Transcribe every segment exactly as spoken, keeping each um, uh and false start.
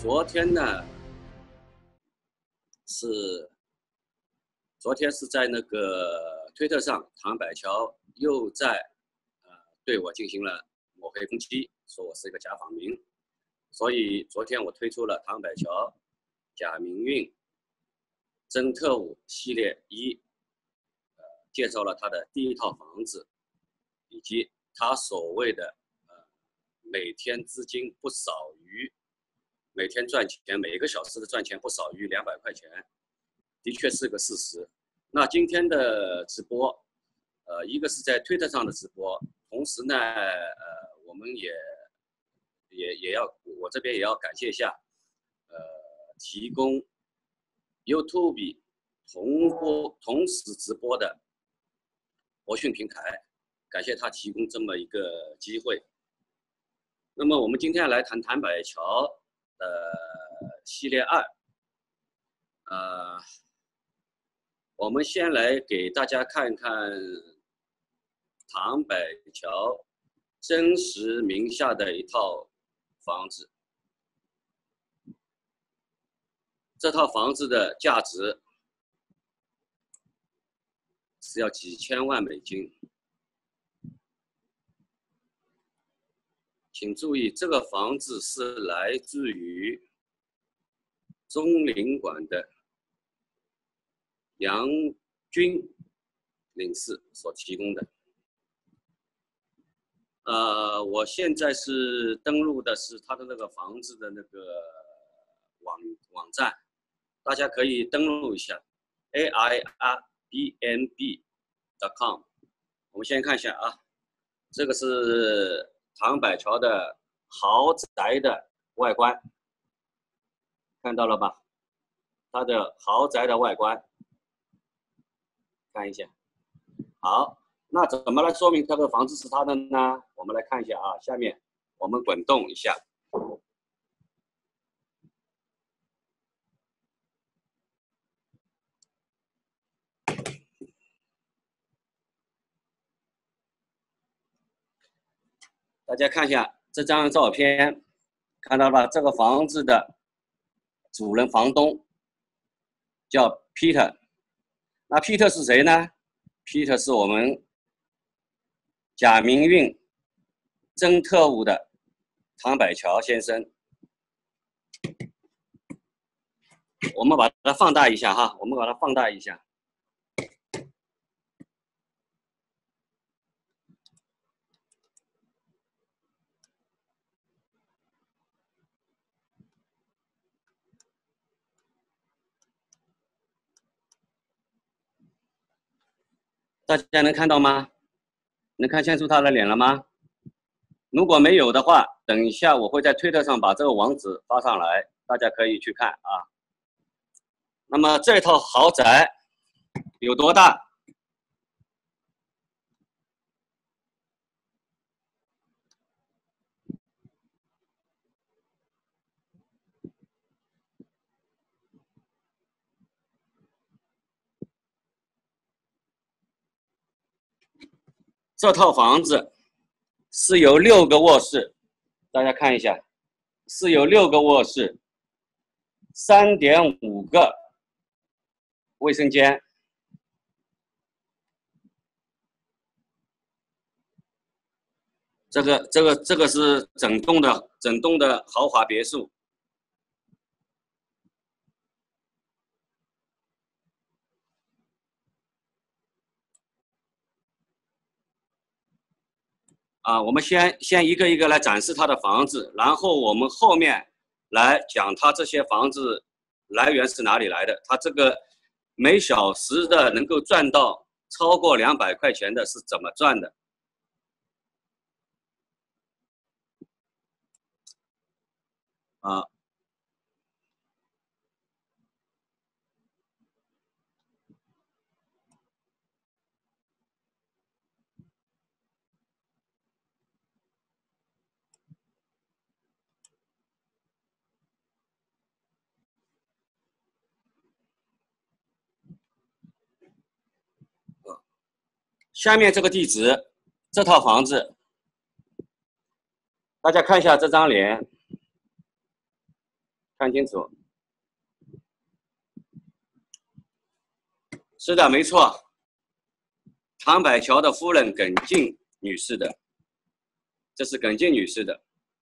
昨天呢，是昨天是在那个推特上，唐百乔又在呃对我进行了抹黑攻击，说我是一个假访民，所以昨天我推出了唐百乔假民运真特务系列一，呃，介绍了他的第一套房子，以及他所谓的呃每天资金不少于。每天赚钱，每个小时的赚钱不少于两百块钱，的确是个事实。那今天的直播，呃，一个是在推特上的直播，同时呢，呃，我们也也也要，我这边也要感谢一下，呃，提供 YouTube 同播同时直播的博讯平台，感谢他提供这么一个机会。那么我们今天来谈谈百乔。呃，系列二，呃，我们先来给大家看看唐百乔真实名下的一套房子。这套房子的价值是要几千万美金。请注意，这个房子是来自于中领馆的杨军领事所提供的。呃，我现在是登录的是他的那个房子的那个网网站，大家可以登录一下 A I R B N B dot com。我们先看一下啊，这个是唐百乔的豪宅的外观，看到了吧？它的豪宅的外观，看一下。好，那怎么来说明这个房子是他的呢？我们来看一下啊，下面我们滚动一下。大家看一下这张照片，看到了这个房子的主人房东叫 Peter。那 Peter 是谁呢 ？Peter 是我们假民运真特务的唐百乔先生。我们把它放大一下哈，我们把它放大一下。大家能看到吗？能看清楚他的脸了吗？如果没有的话，等一下我会在推特上把这个网址发上来，大家可以去看啊。那么这套豪宅有多大？这套房子是有六个卧室，大家看一下，是有六个卧室， 三点五个卫生间，这个这个这个是整栋的整栋的豪华别墅。啊，我们先先一个一个来展示他的房子，然后我们后面来讲他这些房子来源是哪里来的，他这个每小时的能够赚到超过两百块钱的是怎么赚的？啊。下面这个地址，这套房子，大家看一下这张脸， 看清楚。是的，没错，唐百乔的夫人耿静女士的，这是耿静女士的。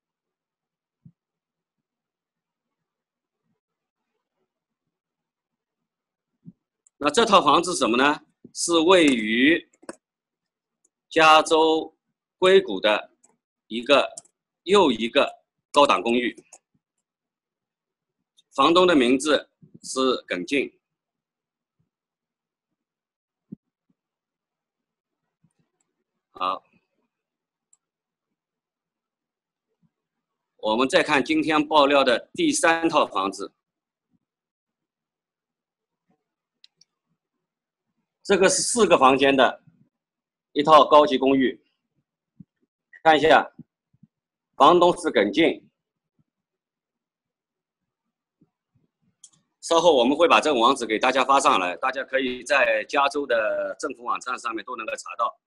那这套房子是什么呢？是位于加州硅谷的一个又一个高档公寓，房东的名字是耿静。好，我们再看今天爆料的第三套房子，这个是四个房间的一套高级公寓。看一下，房东是耿静。稍后我们会把这个网址给大家发上来，大家可以在加州的政府网站上面都能够查到。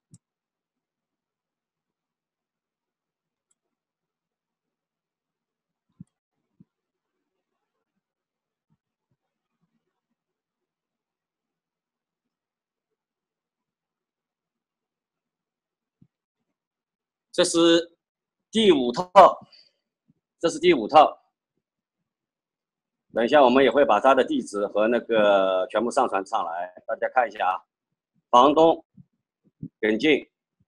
这是第五套，这是第五套。等一下我们也会把它的地址和那个全部上传上来，大家看一下啊。房东耿静。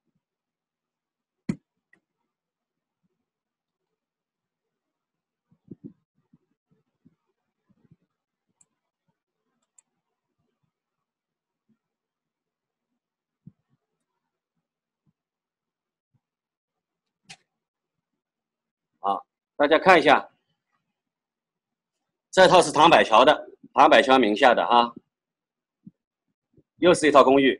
好，大家看一下，这套是唐百乔的，唐百乔名下的啊，又是一套公寓。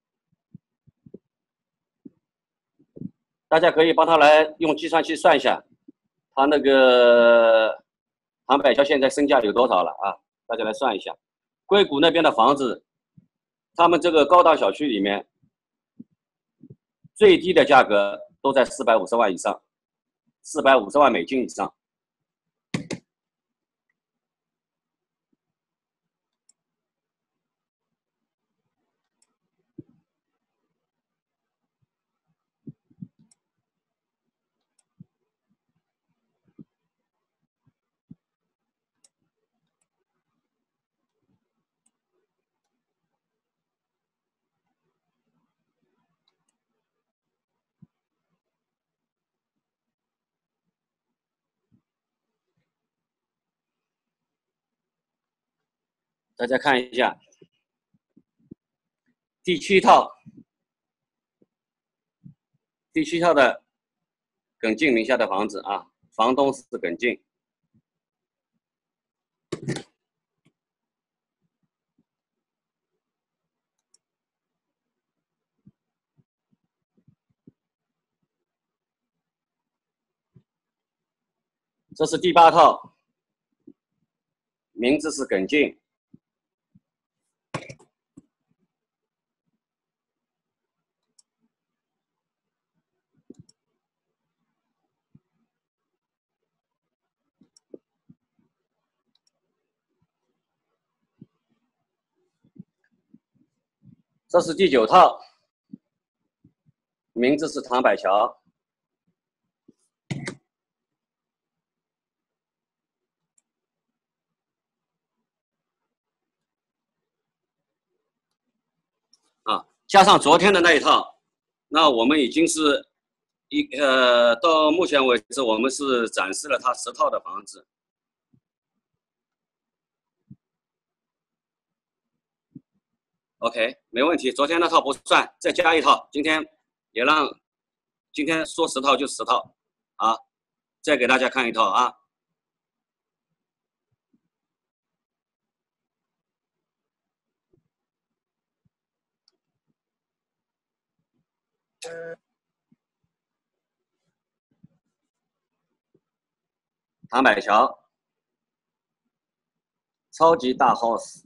大家可以帮他来用计算器算一下，他那个唐百乔现在身价有多少了啊？大家来算一下。硅谷那边的房子，他们这个高档小区里面，最低的价格都在四百五十万以上，四百五十万美金以上。大家看一下，第七套，第七套的耿静名下的房子啊，房东是耿静。这是第八套，名字是耿静。这是第九套，名字是唐百乔。啊，加上昨天的那一套，那我们已经是一呃，到目前为止我们是展示了它十套的房子。OK， 没问题。昨天那套不算，再加一套。今天也让，今天说十套就十套，啊，再给大家看一套啊。唐百乔，超级大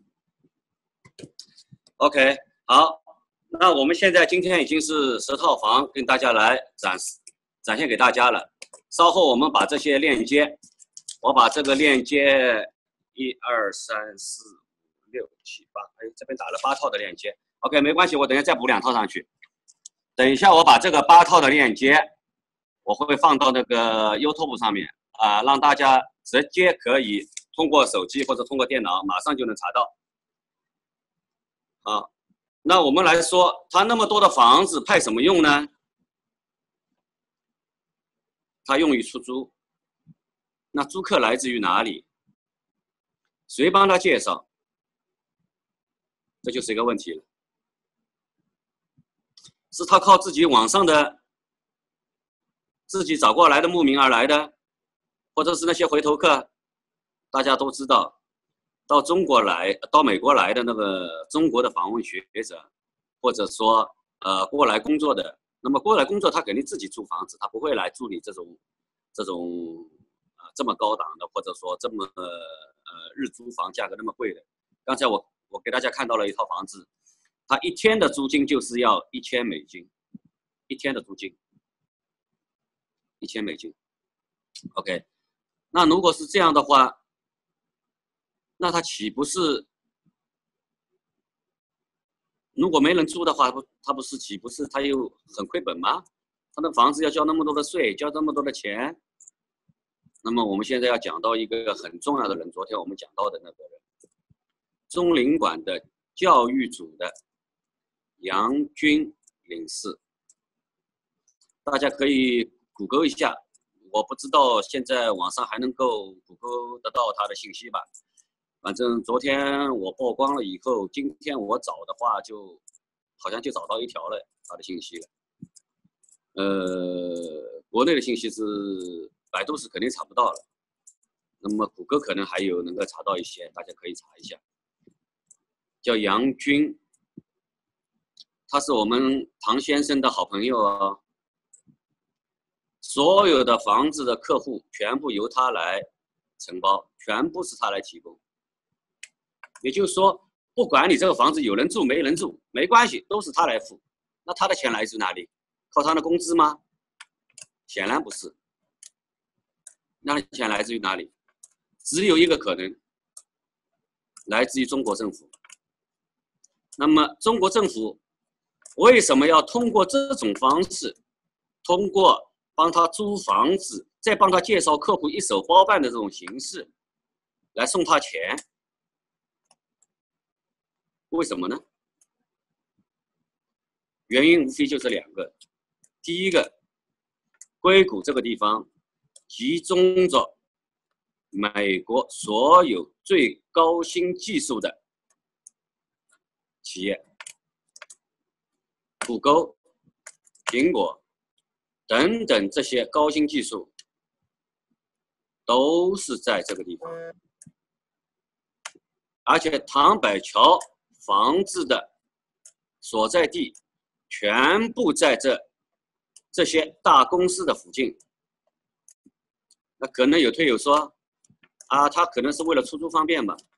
house。OK， 好，那我们现在今天已经是十套房跟大家来展示展现给大家了。稍后我们把这些链接我把这个链接一二三四五六七八，哎，这边打了八套的链接。OK， 没关系，我等一下再补两套上去。等一下，我把这个八套的链接，我会放到那个 YouTube 上面啊、呃，让大家直接可以通过手机或者通过电脑马上就能查到。好，那我们来说，它那么多的房子派什么用呢？它用于出租。那租客来自于哪里？谁帮他介绍？这就是一个问题了。是他靠自己网上的自己找过来的慕名而来的，或者是那些回头客？大家都知道，到中国来、到美国来的那个中国的访问学者，或者说呃过来工作的，那么过来工作他肯定自己租房子，他不会来住你这种这种啊、呃、这么高档的，或者说这么呃呃日租房价格那么贵的。刚才我我给大家看到了一套房子，它一天的租金就是要一千美金，一天的租金一千美金。OK， 那如果是这样的话，那他岂不是？如果没人租的话，不，他不是岂不是他又很亏本吗？他的房子要交那么多的税，交那么多的钱。那么我们现在要讲到一个很重要的人，昨天我们讲到的那个人，中领馆的教育组的杨军领事，大家可以谷歌一下，我不知道现在网上还能够谷歌得到他的信息吧。反正昨天我曝光了以后，今天我找的话就好像就找到一条了他的信息了。呃，国内的信息是百度是肯定查不到了，那么谷歌可能还有能够查到一些，大家可以查一下。叫杨军，他是我们唐先生的好朋友哦。所有的房子的客户全部由他来承包，全部是他来提供。也就是说，不管你这个房子有人住没人住，没关系，都是他来付。那他的钱来自哪里？靠他的工资吗？显然不是。那钱来自于哪里？只有一个可能，来自于中国政府。那么中国政府为什么要通过这种方式，通过帮他租房子，再帮他介绍客户一手包办的这种形式，来送他钱？为什么呢？原因无非就这两个。第一个，硅谷这个地方集中着美国所有最高新技术的企业，谷歌、苹果等等这些高新技术都是在这个地方，而且唐柏桥房子的所在地全部在这这些大公司的附近。那可能有推友说，啊，他可能是为了出租方便吧。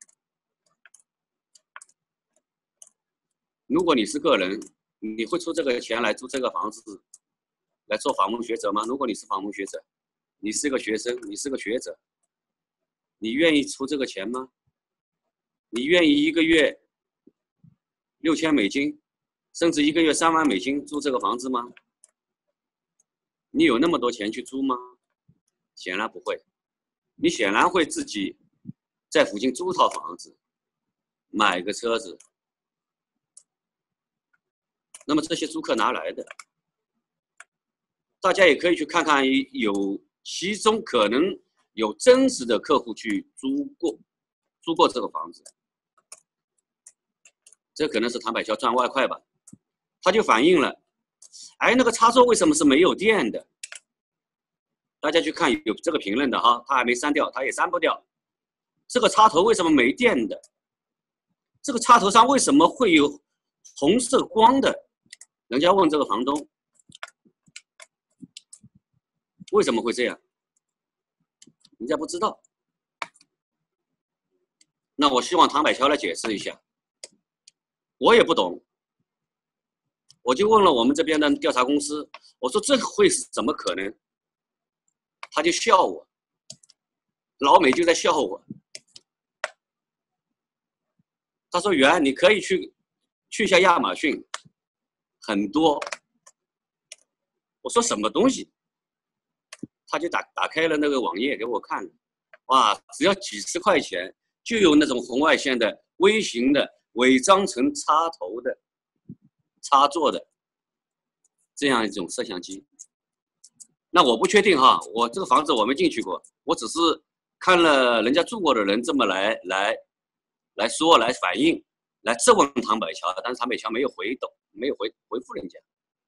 如果你是个人，你会出这个钱来租这个房子，来做访问学者吗？如果你是访问学者，你是个学生，你是个学者，你愿意出这个钱吗？你愿意一个月六千美金，甚至一个月三万美金租这个房子吗？你有那么多钱去租吗？显然不会。你显然会自己在附近租套房子，买个车子。那么这些租客哪来的？大家也可以去看看，有其中可能有真实的客户去租过，租过这个房子。这可能是唐柏桥赚外快吧，他就反映了，哎，那个插座为什么是没有电的？大家去看有这个评论的哈，他还没删掉，他也删不掉。这个插头为什么没电的？这个插头上为什么会有红色光的？人家问这个房东，为什么会这样？人家不知道。那我希望唐柏桥来解释一下。我也不懂，我就问了我们这边的调查公司，我说这会是怎么可能？他就笑我， 老美就在笑我。他说：“袁，你可以去去一下亚马逊，很多。”我说：“什么东西？”他就打打开了那个网页给我看，哇，只要几十块钱就有那种红外线的微型的伪装成插头的插座的这样一种摄像机。那我不确定哈，我这个房子我没进去过，我只是看了人家住过的人这么来来来说来反映来质问唐百强，但是唐百强没有回斗，没有回回复人家。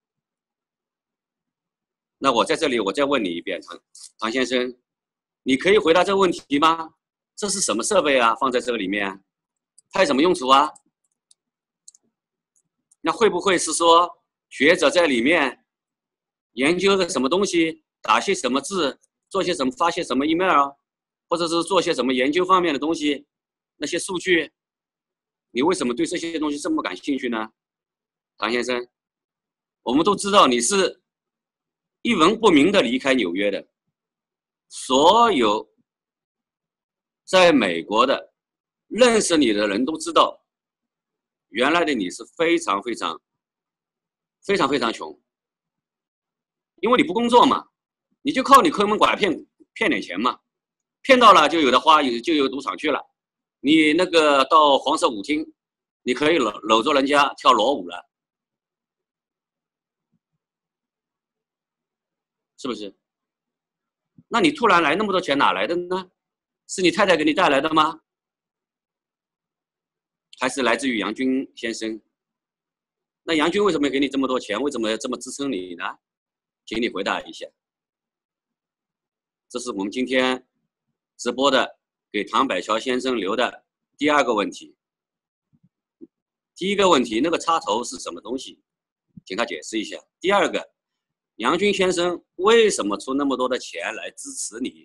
那我在这里我再问你一遍，唐唐先生，你可以回答这个问题吗？这是什么设备啊？放在这个里面，它有什么用处啊？那会不会是说学者在里面研究个什么东西，打些什么字，做些什么，发些什么 email， 或者是做些什么研究方面的东西？那些数据，你为什么对这些东西这么感兴趣呢？唐先生，我们都知道你是一文不名的离开纽约的，所有在美国的认识你的人都知道，原来的你是非常非常非常非常穷，因为你不工作嘛，你就靠你坑蒙拐骗骗点钱嘛，骗到了就有的花，有就有赌场去了。你那个到黄色舞厅，你可以搂搂着人家跳裸舞了，是不是？那你突然来那么多钱哪来的呢？是你太太给你带来的吗？还是来自于杨军先生？那杨军为什么给你这么多钱？为什么要这么支撑你呢？请你回答一下。这是我们今天直播的给唐百强先生留的第二个问题。第一个问题，那个插头是什么东西？请他解释一下。第二个，杨军先生为什么出那么多的钱来支持你？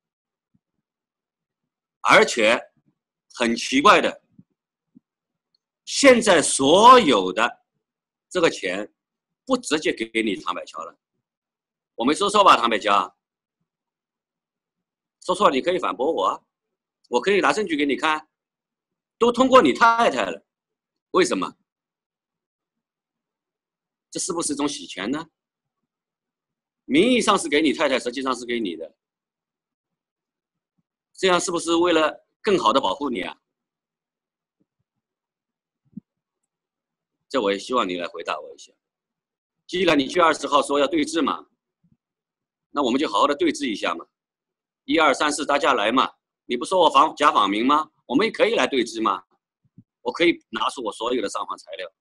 而且很奇怪的，现在所有的这个钱不直接给你唐百强了，我没说错吧，唐百强？说错了你可以反驳我啊，我可以拿证据给你看，都通过你太太了，为什么？这是不是一种洗钱呢？名义上是给你太太，实际上是给你的，这样是不是为了更好的保护你啊？这我也希望你来回答我一下。既然你七月二十号说要对峙嘛，那我们就好好的对峙一下嘛。一二三四，大家来嘛！你不说我仿假访民吗？我们也可以来对峙吗？我可以拿出我所有的上访材料，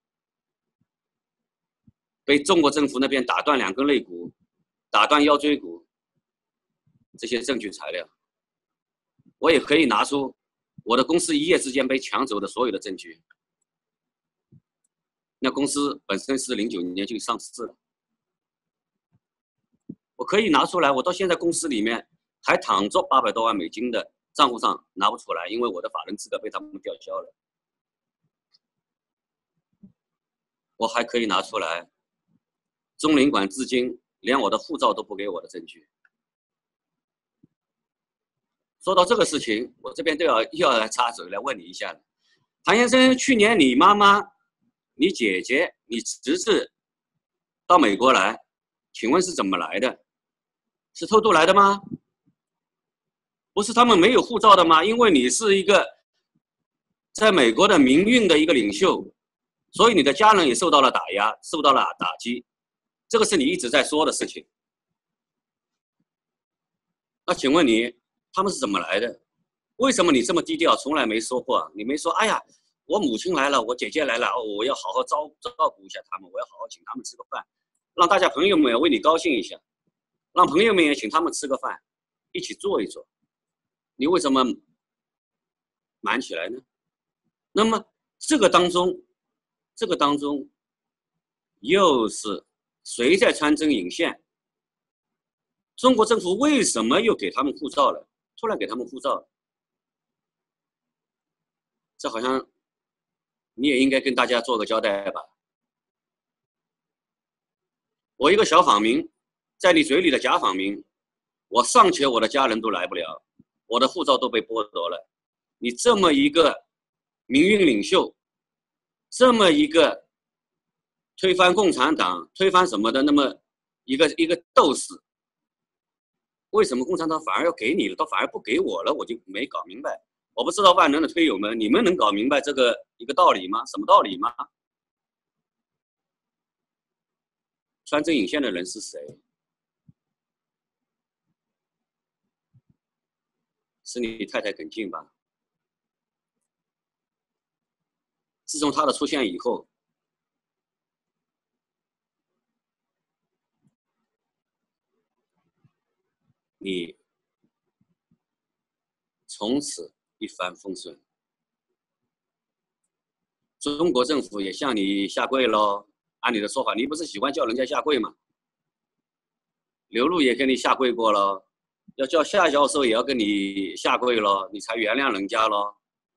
被中国政府那边打断两根肋骨，打断腰椎骨，这些证据材料，我也可以拿出我的公司一夜之间被抢走的所有的证据。那公司本身是零九年就上市了，我可以拿出来。我到现在公司里面还躺着八百多万美金的账户上拿不出来，因为我的法人资格被他们吊销了。我还可以拿出来中领馆至今连我的护照都不给我的证据。说到这个事情，我这边都要又要来插嘴来问你一下了，唐先生，去年你妈妈、你姐姐、你侄子到美国来，请问是怎么来的？是偷渡来的吗？不是他们没有护照的吗？因为你是一个在美国的民运的一个领袖，所以你的家人也受到了打压，受到了打击，这个是你一直在说的事情。那请问你，他们是怎么来的？为什么你这么低调，从来没说过？你没说，哎呀，我母亲来了，我姐姐来了，哦，我要好好照照顾一下他们，我要好好请他们吃个饭，让大家朋友们为你高兴一下，让朋友们也请他们吃个饭，一起坐一坐。你为什么瞒起来呢？那么这个当中，这个当中又是谁在穿针引线？中国政府为什么又给他们护照了？突然给他们护照了，这好像你也应该跟大家做个交代吧。我一个小访民，在你嘴里的假访民，我尚且我的家人都来不了， 我的护照都被剥夺了。你这么一个民运领袖，这么一个推翻共产党、推翻什么的，那么一个一个斗士，为什么共产党反而要给你了，倒反而不给我了？我就没搞明白。我不知道万能的推友们，你们能搞明白这个一个道理吗？什么道理吗？穿针引线的人是谁？是你太太耿静吧？自从她的出现以后，你从此一帆风顺。中国政府也向你下跪喽。按你的说法，你不是喜欢叫人家下跪吗？刘露也跟你下跪过了，要叫夏教授也要跟你下跪了，你才原谅人家咯。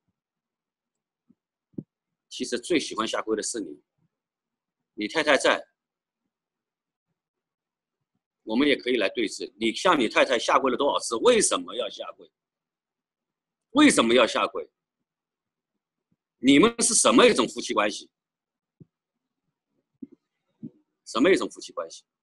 其实最喜欢下跪的是你，你太太在，我们也可以来对峙。你向你太太下跪了多少次？为什么要下跪？为什么要下跪？你们是什么一种夫妻关系？什么一种夫妻关系？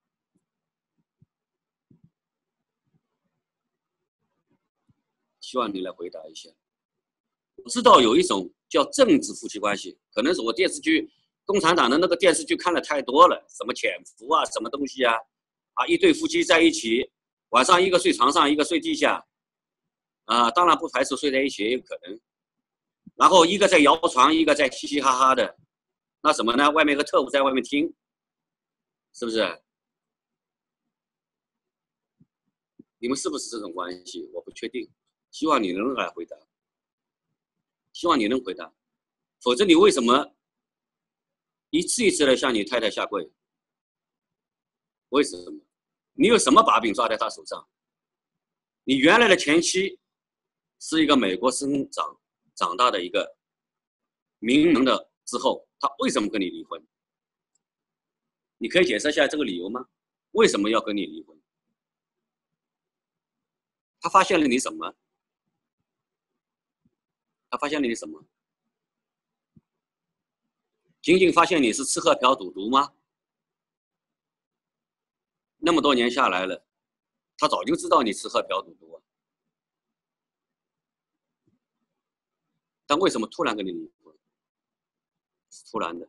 希望你来回答一下。我知道有一种叫政治夫妻关系，可能是我电视剧共产党的那个电视剧看的太多了，什么潜伏啊，什么东西啊，啊，一对夫妻在一起，晚上一个睡床上，一个睡地下，啊，当然不排除睡在一起也有可能。然后一个在摇床，一个在嘻嘻哈哈的，那什么呢？外面有个特务在外面听，是不是？你们是不是这种关系？我不确定，希望你能来回答。希望你能回答，否则你为什么一次一次的向你太太下跪？为什么？你有什么把柄抓在他手上？你原来的前妻是一个美国生长长大的一个名门的，之后他为什么跟你离婚？你可以解释一下这个理由吗？为什么要跟你离婚？他发现了你什么？他发现了你什么？仅仅发现你是吃喝嫖赌毒吗？那么多年下来了，他早就知道你吃喝嫖赌毒啊，但为什么突然跟你离婚？是突然的。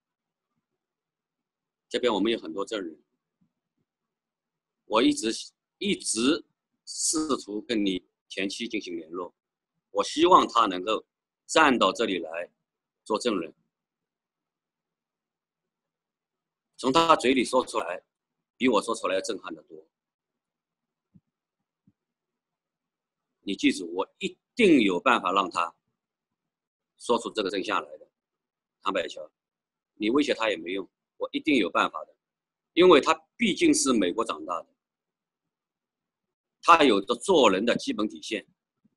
这边我们有很多证人，我一直一直试图跟你前妻进行联络，我希望他能够站到这里来做证人。从他嘴里说出来，比我说出来震撼得多。你记住，我一定有办法让他说出这个真相来的。唐百乔，你威胁他也没用，我一定有办法的，因为他毕竟是美国长大的，他有着做人的基本底线。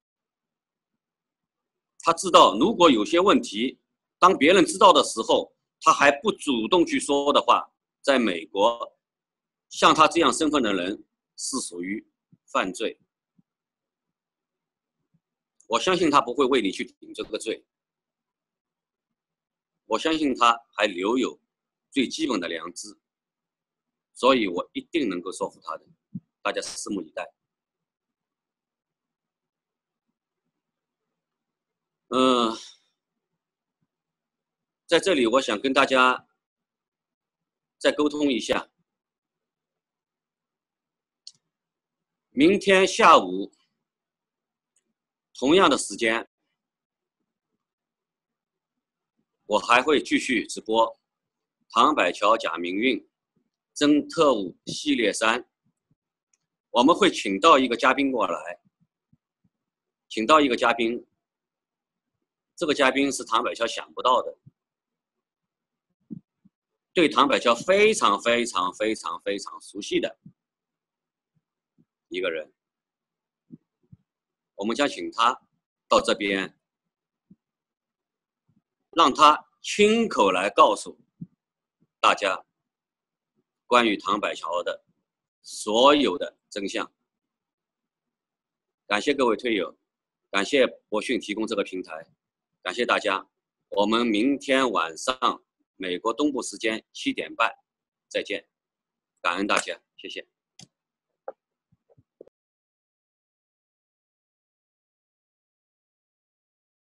他知道，如果有些问题，当别人知道的时候，他还不主动去说的话，在美国，像他这样身份的人是属于犯罪。我相信他不会为你去顶这个罪，我相信他还留有最基本的良知，所以我一定能够说服他的。大家拭目以待。嗯、呃，在这里我想跟大家再沟通一下。明天下午同样的时间，我还会继续直播唐百乔假民运真特务系列三。我们会请到一个嘉宾过来，请到一个嘉宾，这个嘉宾是唐百乔想不到的，对唐百乔非常非常非常非常熟悉的一个人。我们将请他到这边，让他亲口来告诉大家关于唐百乔的所有的真相。 感谢各位推友，感谢博讯提供这个平台，感谢大家。我们明天晚上美国东部时间七点半再见，感恩大家，谢谢。